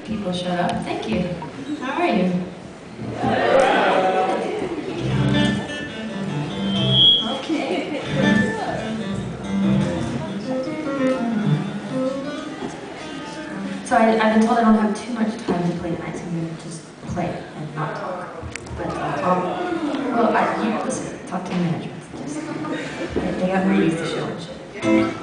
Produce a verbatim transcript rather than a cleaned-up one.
people showed up. Thank you. How are you? Okay. So I, I've been told I don't have too much time to play tonight, so I'm going to just play and not talk. But, uh, I'll, well, I, you listen, talk to the management. Just, they, they got movies to show and shit.